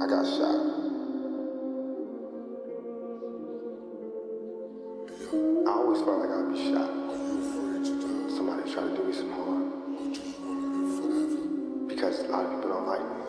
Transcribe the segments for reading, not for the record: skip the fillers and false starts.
got shot. I always felt like I'd be shot. Somebody tried to do me some harm. Because a lot of people don't like me.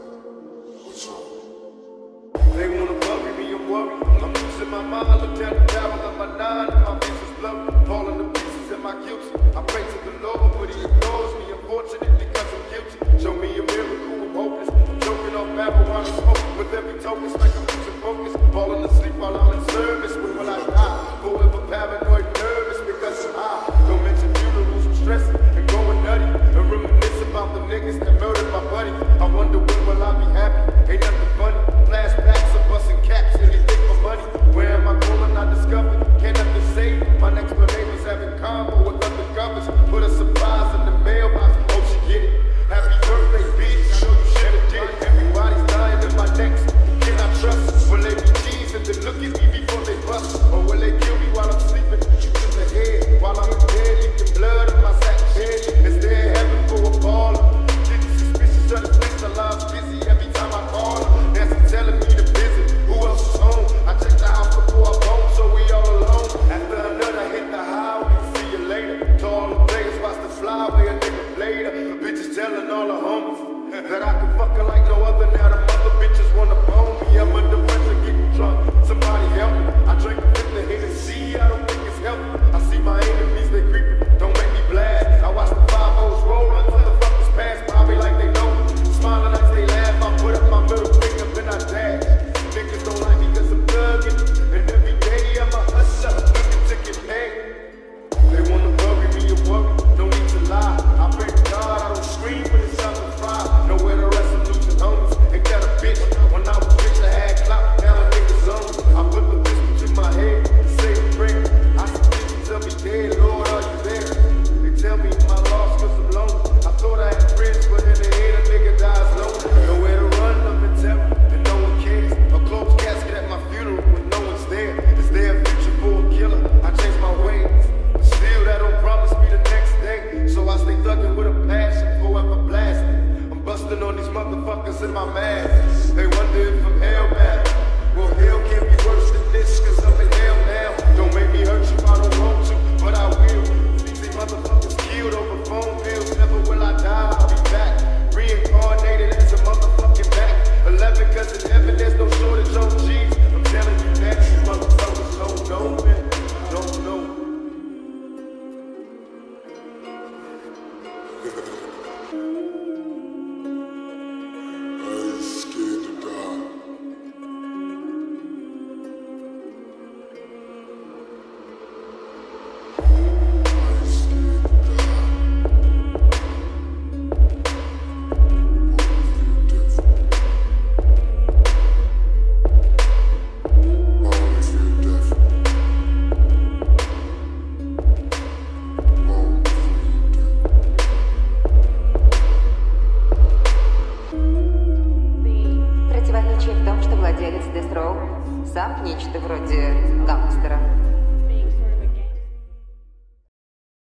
They wanna bury me, I'm worried. I'm losing my mind, look down the barrel of my nine, and my face is blurry. Falling to pieces, am I guilty? I pray to the Lord, but he ignores me, unfortunately, because I'm guilty. Show me a miracle, I'm hopeless. I'm choking off marijuana smoke with every token, it's like I'm losing focus. Falling asleep while I'm in service, when will I die? Forever paranoid, nervous, because I'm high. Don't mention funerals, I'm stressing and going nutty. And reminisce about the niggas that murdered my buddy. I wonder when will I be happy? Ain't nothing funny. Flashbacks of busting caps, anything for money. Where am I going? I discovered. Can't nothing say. My next door neighbor's having combo with undercovers. Put a surprise in the mailbox. Oh, she get it. Happy birthday, bitch. I know you should have did it. Everybody's dying in my next. Can I trust? Will they be teasing to look at me before they bust? Or will they kill me while I'm sleeping? To the head. While I'm dead, leaking blood in my sack bed. Is there heaven for a baller? Getting suspicious of the place. The line's busy every time I call her. Nancy telling me to visit. Who else is home? I checked the house before I bone, so we all alone. After another hit the highway, see you later. To all the players, watch the flyway, a nigga later. Bitches telling all the homies that I can fuck her like no other. Now the mother bitches wanna bone me. I'm under pressure, getting drunk. Somebody help me. I drink a fifth of Hennessy, I don't think it's healthy. I see my enemies, they creeping. Don't make me blast. I watch the 5-0s roll until the fuckers pass by me like they know me. Smiling like they laugh, I put up my middle finger, then I dash. Niggas don't like me cause I'm thugging. And every day I'm a hustler, looking to get paid. They wanna bury me or worry, no need to lie. I pray to God I don't scream when it's time to fry. Nowhere to rest, I'm losing homies. Ain't that a bitch? When I was rich I had clout, now a nigga's on. I put the pistol to my head and say a prayer. I see bitches tell me dead, Lord are you there? They tell me my loss cause I'm lonely. I thought I had friends, but in the head a nigga dies lonely. Nowhere to run, I'm in terror, and no one cares. A closed casket at my funeral when no one's there. Is there a future for a killer? I changed my ways. Still, that don't promise me the next day. So I stay thugging with a passion, forever blasting. I'm busting on these motherfuckers in my mask. They wonder if I'm hellbound. Well, hell can't be worse than this, cause I'm in hell now. Don't make me hurt you, I don't want to, but I will. These motherfuckers killed over phone bills. Never will I die, I'll be back. Reincarnated as a motherfucking back. 11 cause in heaven there's no shortage on G's. I'm telling you that, you motherfuckers don't know, man. Don't know. Сам нечто вроде